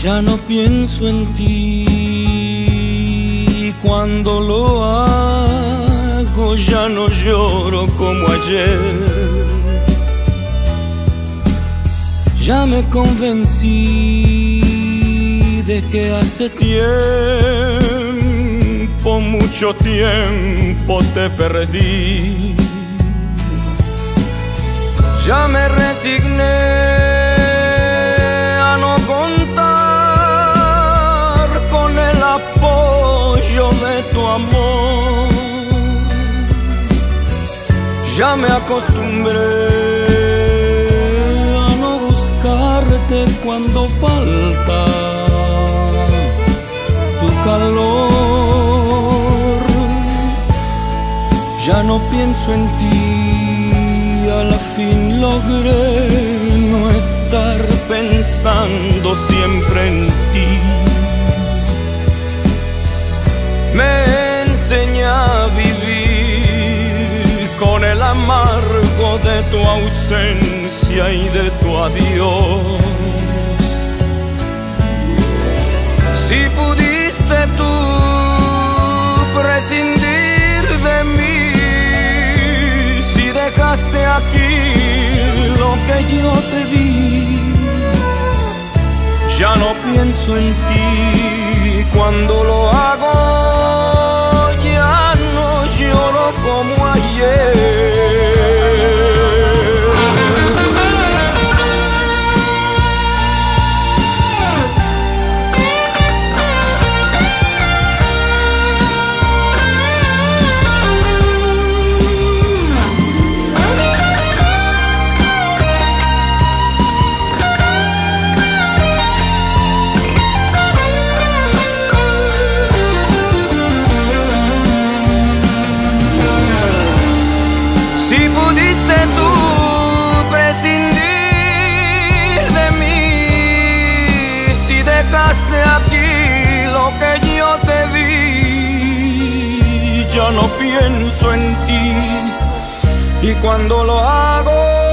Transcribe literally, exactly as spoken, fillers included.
Ya no pienso en ti, y cuando lo hago ya no lloro como ayer. Ya me convencí de que hace tiempo, mucho tiempo te perdí. Ya me resigné a no contar con el apoyo de tu amor. Ya me acostumbré a no buscarte cuando falta tu calor. Ya no pienso en ti, a la fin logré no estar pensando siempre en ti. Me enseñé a vivir con el amargo de tu ausencia y de tu adiós. Si pudiste tú prescindir de mí, dejaste aquí lo que yo te di, ya no pienso en ti. Cuando lo hago ya no lloro como ayer. Aquí lo que yo te di, ya no pienso en ti, y cuando lo hago